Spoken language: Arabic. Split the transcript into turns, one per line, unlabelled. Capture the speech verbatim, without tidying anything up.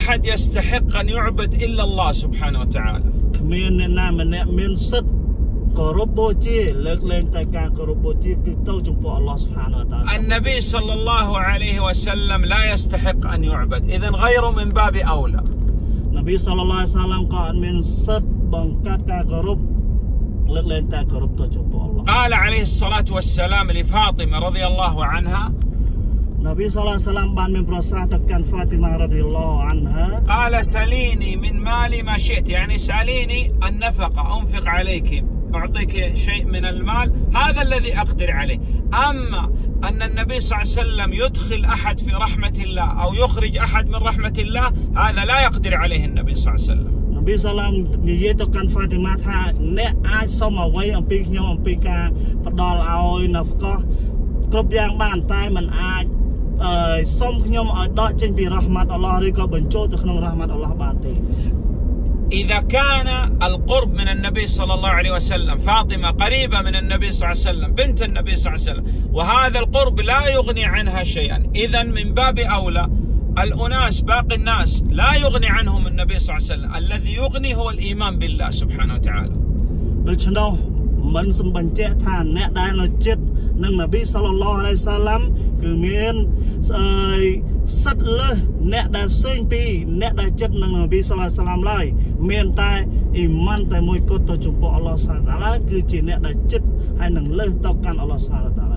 أحد يستحق أن يعبد إلا الله سبحانه وتعالى.
من نام من صد كربوتي لكن تكا كربوتي كتو جنب الله سبحانه وتعالى.
النبي صلى الله عليه وسلم لا يستحق أن يعبد، إذن غيره من باب أولى.
النبي صلى الله عليه وسلم قال من صد بنكات كرب لكن تكا كربتو جنب الله.
قال عليه الصلاة والسلام لفاطمة رضي الله عنها،
النبي صلى الله عليه وسلم بان من برسات كان فاطمة رضي الله عنها،
قال سليني من مالي ما شئت، يعني اسأليني النفقة أنفق عليك، أعطيك شيء من المال، هذا الذي أقدر عليه. أما أن النبي صلى الله عليه وسلم يدخل أحد في رحمة الله أو يخرج أحد من رحمة الله، هذا لا يقدر عليه النبي صلى الله عليه وسلم.
النبي صلى الله عليه وسلم نيته كان فاطمة تها نه آج سوم أوي أم بيك يوم أم بيكا فدال أوي نفقة كرب yang بان تاي من آج سوم يوم أداء جن برحمة الله ريكا بنجود خنم رحمة الله بانتي.
إذا كان القرب من النبي صلى الله عليه وسلم، فاطمة قريبة من النبي صلى الله عليه وسلم بنت النبي صلى الله عليه وسلم، وهذا القرب لا يغني عنها شيئا، إذن من باب أولى الأناس باقي الناس لا يغني عنهم النبي صلى الله عليه وسلم، الذي يغني هو الإيمان بالله سبحانه وتعالى.
من سمبنجة تان نأداي نجد نن النبي صلى الله عليه وسلم كمين سد له نأداي سين بي نأداي جد نن النبي صلى الله عليه وسلم لاي مين تاي إيمان تاي موي كوتو جمبو الله سبحانه وتعالى كجي نأداي جد هاي نن له توكان الله سبحانه وتعالى.